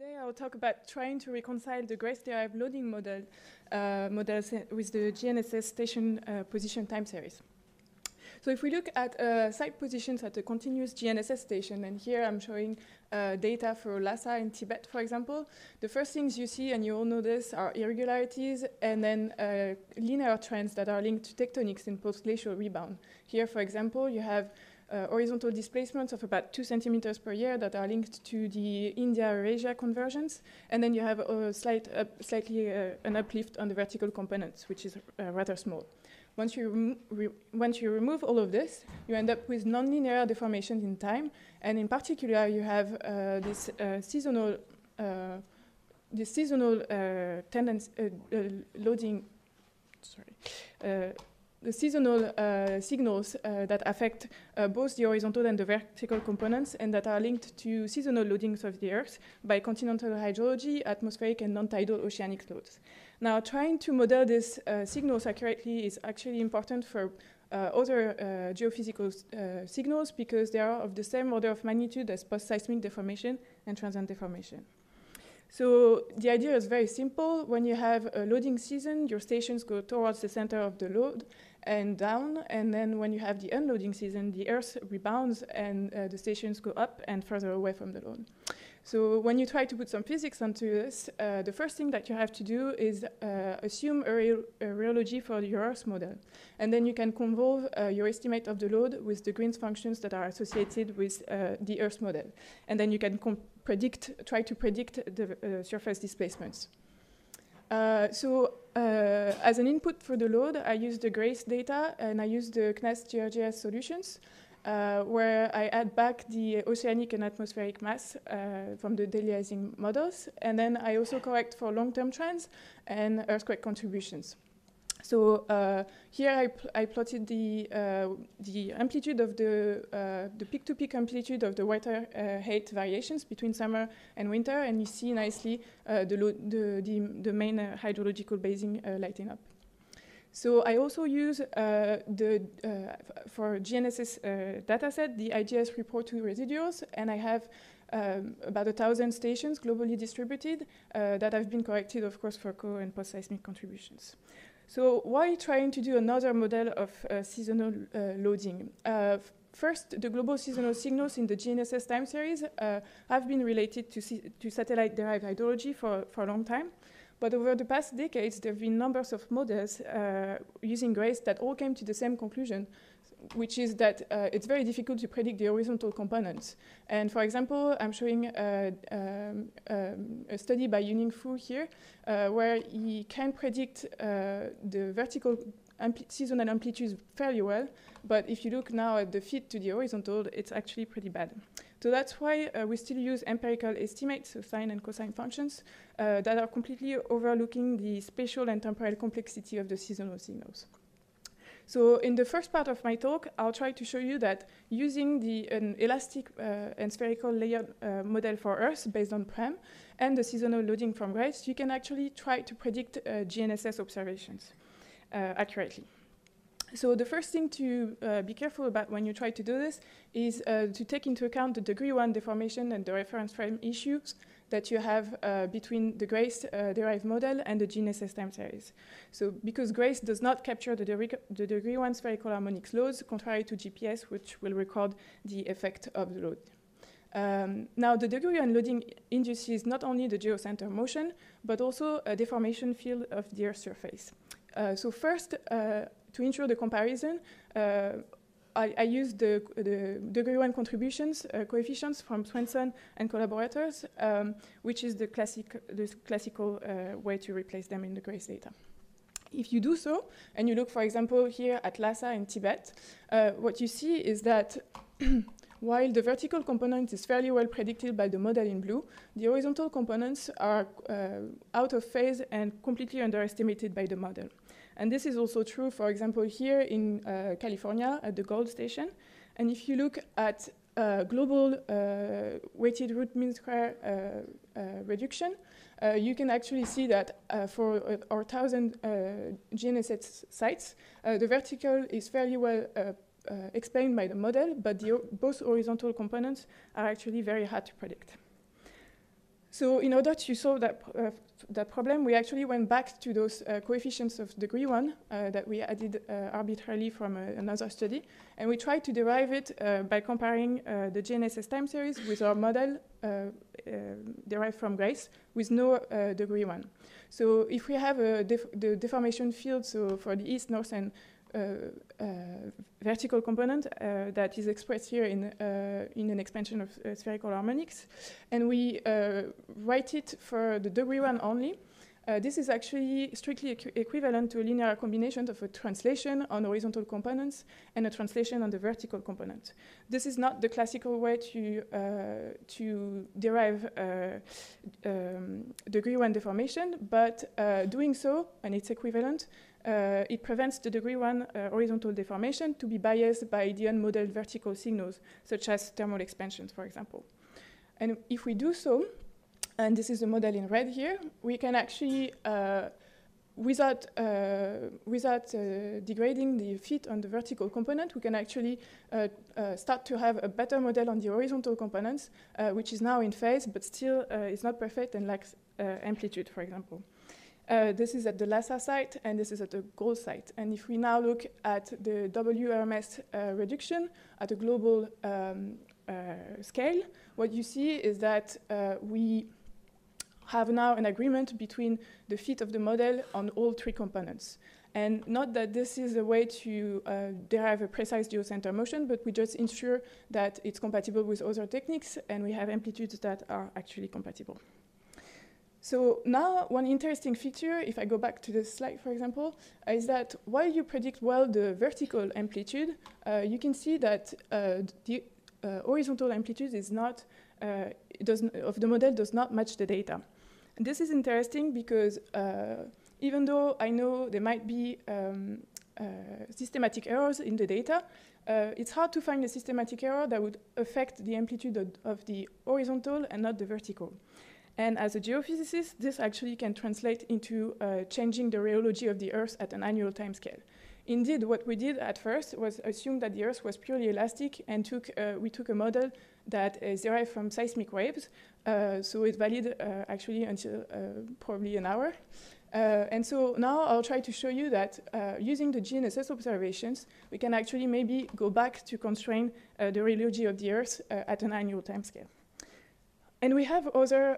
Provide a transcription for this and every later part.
Today I'll talk about trying to reconcile the Grace-derived loading models with the GNSS station position time series. So if we look at site positions at a continuous GNSS station, and here I'm showing data for Lhasa in Tibet, for example, the first things you see, and you all know this, are irregularities and then linear trends that are linked to tectonics in post-glacial rebound. Here, for example, you have horizontal displacements of about 2 centimeters per year that are linked to the India-Eurasia convergence, and then you have a slightly an uplift on the vertical components, which is rather small. Once you remove all of this, you end up with nonlinear deformations in time, and in particular, you have this seasonal tendency loading. Sorry. The seasonal signals that affect both the horizontal and the vertical components, and that are linked to seasonal loadings of the Earth by continental hydrology, atmospheric and non-tidal oceanic loads. Now, trying to model these signals accurately is actually important for other geophysical signals, because they are of the same order of magnitude as post-seismic deformation and transient deformation. So the idea is very simple. When you have a loading season, your stations go towards the center of the load and down, and then when you have the unloading season, the Earth rebounds and the stations go up and further away from the load. So when you try to put some physics onto this, the first thing that you have to do is assume a rheology for your Earth model. And then you can convolve your estimate of the load with the Green's functions that are associated with the Earth model. And then you can try to predict the surface displacements. As an input for the load, I use the GRACE data, and I use the CNES GRGS solutions, where I add back the oceanic and atmospheric mass from the de-Liaising models. And then I also correct for long-term trends and earthquake contributions. So here I plotted the amplitude of the peak-to-peak amplitude of the water height variations between summer and winter, and you see nicely the main hydrological basin lighting up. So I also use for GNSS dataset the IGS report to residuals, and I have about 1,000 stations globally distributed that have been corrected, of course, for co- and post-seismic contributions. So why trying to do another model of seasonal loading? First, the global seasonal signals in the GNSS time series have been related to satellite-derived hydrology for a long time. But over the past decades, there have been numbers of models using GRACE that all came to the same conclusion, which is that it's very difficult to predict the horizontal components. And for example, I'm showing a study by Yuning Fu here, where he can predict the vertical seasonal amplitudes fairly well, but if you look now at the fit to the horizontal, it's actually pretty bad. So that's why we still use empirical estimates, so sine and cosine functions, that are completely overlooking the spatial and temporal complexity of the seasonal signals. So in the first part of my talk, I'll try to show you that using an elastic and spherical layered model for Earth based on PREM and the seasonal loading from GRACE, you can actually try to predict GNSS observations accurately. So the first thing to be careful about when you try to do this is to take into account the degree 1 deformation and the reference frame issues that you have between the GRACE derived model and the GNSS time series. So because GRACE does not capture the degree 1 spherical harmonics loads, contrary to GPS, which will record the effect of the load. Now, the degree 1 loading induces not only the geocenter motion, but also a deformation field of the Earth's surface. So first, to ensure the comparison, I used the degree 1 contributions coefficients from Swenson and collaborators, which is the classical way to replace them in the GRACE data. If you do so, and you look, for example, here at Lhasa in Tibet, what you see is that while the vertical component is fairly well predicted by the model in blue, the horizontal components are out of phase and completely underestimated by the model. And this is also true, for example, here in California at the Gold Station. And if you look at global weighted root mean square reduction, you can actually see that for our 1,000 GNSS sites, the vertical is fairly well explained by the model, but both horizontal components are actually very hard to predict. So in order to solve that problem, we actually went back to those coefficients of degree 1 that we added arbitrarily from another study, and we tried to derive it by comparing the GNSS time series with our model derived from GRACE with no degree 1. So if we have the deformation field, so for the east, north, and vertical component that is expressed here in an expansion of spherical harmonics, and we write it for the degree 1 only. This is actually strictly equivalent to a linear combination of a translation on horizontal components and a translation on the vertical component. This is not the classical way to derive degree 1 deformation, but doing so, and it's equivalent, it prevents the degree 1 horizontal deformation to be biased by the unmodeled vertical signals, such as thermal expansions, for example. And if we do so, and this is the model in red here, we can actually, without degrading the fit on the vertical component, we can actually start to have a better model on the horizontal components, which is now in phase, but still is not perfect and lacks amplitude, for example. This is at the Lhasa site, and this is at the Groll site. And if we now look at the WRMS reduction at a global scale, what you see is that we have now an agreement between the fit of the model on all three components. And not that this is a way to derive a precise geocenter motion, but we just ensure that it's compatible with other techniques, and we have amplitudes that are actually compatible. So now one interesting feature, if I go back to the slide, for example, is that while you predict well the vertical amplitude, you can see that the horizontal amplitude is not, of the model does not match the data. And this is interesting because even though I know there might be systematic errors in the data, it's hard to find a systematic error that would affect the amplitude of the horizontal and not the vertical. And as a geophysicist, this actually can translate into changing the rheology of the Earth at an annual timescale. Indeed, what we did at first was assume that the Earth was purely elastic, and we took a model that is derived from seismic waves, so it's valid actually until probably an hour. And so now I'll try to show you that using the GNSS observations, we can actually maybe go back to constrain the rheology of the Earth at an annual timescale. And we have other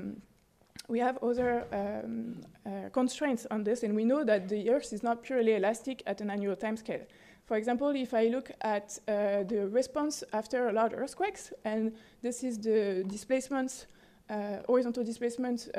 constraints on this, and we know that the Earth is not purely elastic at an annual timescale. For example, if I look at the response after large earthquakes, and this is the displacements, horizontal displacements,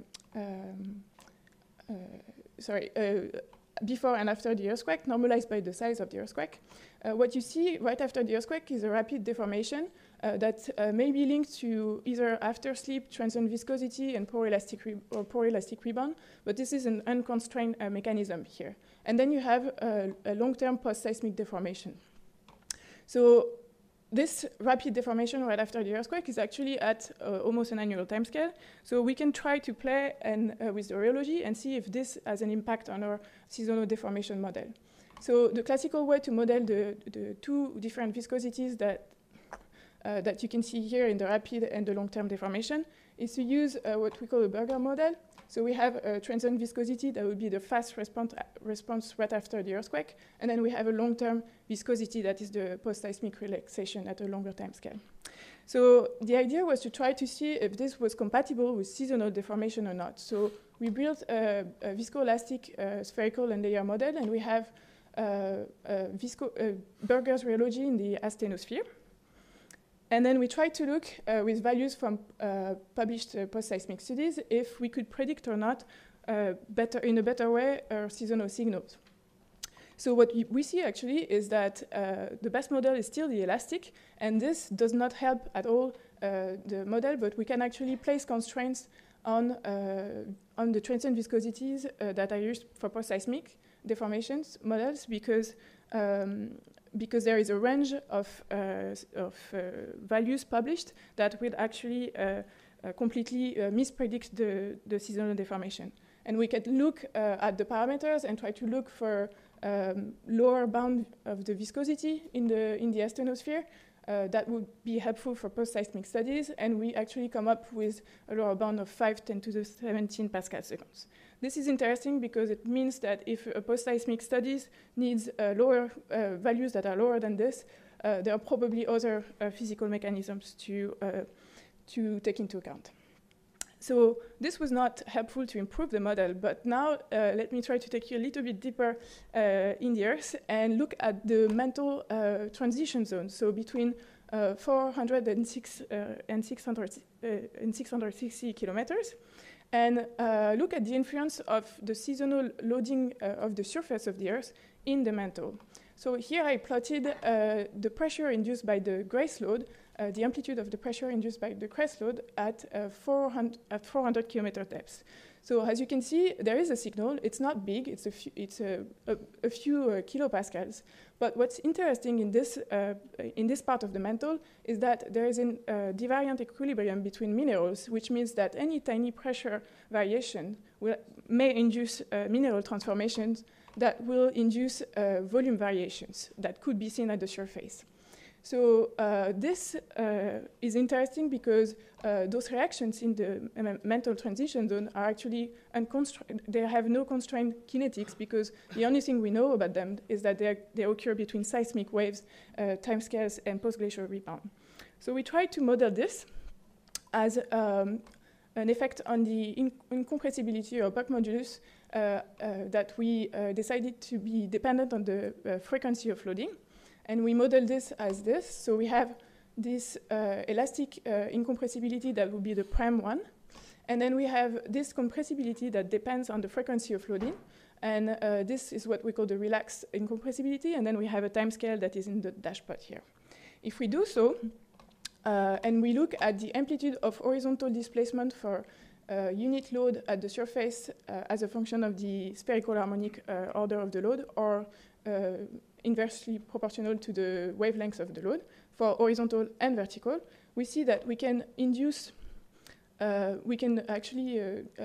before and after the earthquake, normalized by the size of the earthquake. What you see right after the earthquake is a rapid deformation that may be linked to either after-sleep, transient viscosity, and poor elastic rebound, but this is an unconstrained mechanism here. And then you have a long-term post-seismic deformation. So this rapid deformation right after the earthquake is actually at almost an annual timescale. So we can try to play with the rheology and see if this has an impact on our seasonal deformation model. So the classical way to model the two different viscosities that you can see here in the rapid and the long-term deformation is to use what we call a Burger model. So we have a transient viscosity that would be the fast response right after the earthquake, and then we have a long-term viscosity that is the post-seismic relaxation at a longer time scale. So the idea was to try to see if this was compatible with seasonal deformation or not. So we built a viscoelastic spherical and layer model, and we have Burger's rheology in the asthenosphere. And then we tried to look with values from published post-seismic studies if we could predict or not in a better way seasonal signals. So what we see actually is that the best model is still the elastic, and this does not help at all the model, but we can actually place constraints on the transient viscosities that are used for post-seismic deformations models because there is a range of values published that will actually completely mispredict the seasonal deformation. And we can look at the parameters and try to look for lower bound of the viscosity in the asthenosphere that would be helpful for post-seismic studies, and we actually come up with a lower bound of 5×10⁻17 Pascal seconds. This is interesting because it means that if a post-seismic studies needs lower values that are lower than this, there are probably other physical mechanisms to take into account. So this was not helpful to improve the model, but now let me try to take you a little bit deeper in the Earth and look at the mantle transition zone, so between 406 and 660 kilometers, and look at the influence of the seasonal loading of the surface of the Earth in the mantle. So here I plotted the pressure induced by the GRACE load, the amplitude of the pressure induced by the GRACE load at 400 kilometer depth. So as you can see, there is a signal. It's not big. It's a few kilopascals. But what's interesting in this part of the mantle is that there is a divariant equilibrium between minerals, which means that any tiny pressure variation may induce mineral transformations that will induce volume variations that could be seen at the surface. So this is interesting because those reactions in the mantle transition zone are actually unconstrained. They have no constrained kinetics because the only thing we know about them is that they occur between seismic waves, timescales, and post-glacial rebound. So we tried to model this as an effect on the incompressibility or Buck modulus that we decided to be dependent on the frequency of loading. And we model this as this. So we have this elastic incompressibility that would be the prime one. And then we have this compressibility that depends on the frequency of loading. And this is what we call the relaxed incompressibility. And then we have a time scale that is in the dashpot here. If we do so, and we look at the amplitude of horizontal displacement for unit load at the surface as a function of the spherical harmonic order of the load, or inversely proportional to the wavelength of the load for horizontal and vertical, we see that we can induce, we can actually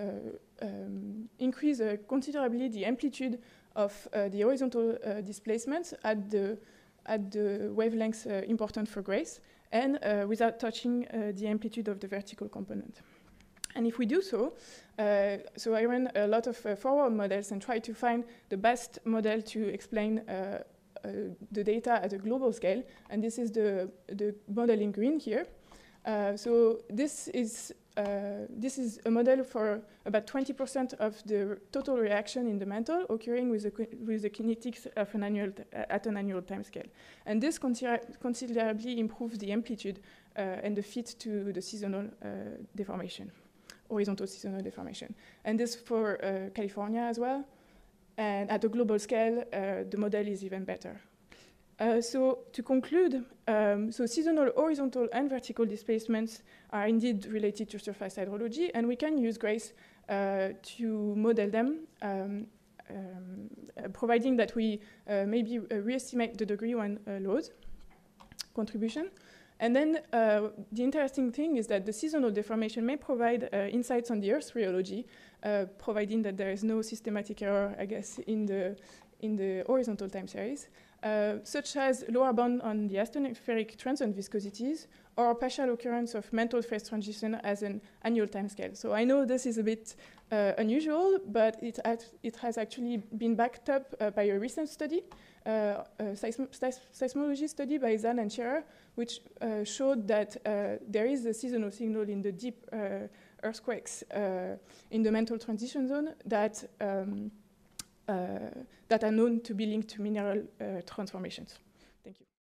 increase considerably the amplitude of the horizontal displacements at the wavelengths important for GRACE, and without touching the amplitude of the vertical component. And if we do so, so I ran a lot of forward models and tried to find the best model to explain the data at a global scale, and this is the model in green here. So this is a model for about 20% of the total reaction in the mantle occurring with the kinetics of at an annual time scale. And this considerably improves the amplitude and the fit to the seasonal deformation, horizontal seasonal deformation. And this for California as well. And at a global scale, the model is even better. So to conclude, so seasonal horizontal and vertical displacements are indeed related to surface hydrology, and we can use GRACE to model them, providing that we maybe re-estimate the degree 1 load contribution. And then the interesting thing is that the seasonal deformation may provide insights on the Earth's rheology, providing that there is no systematic error, I guess, in the horizontal time series, such as lower bound on the asthenospheric transient viscosities or partial occurrence of mantle phase transition as an annual time scale. So I know this is a bit unusual, but it has actually been backed up by a recent study, seismology study by Zahn and Scherer, which showed that there is a seasonal signal in the deep earthquakes in the mantle transition zone that are known to be linked to mineral transformations. Thank you.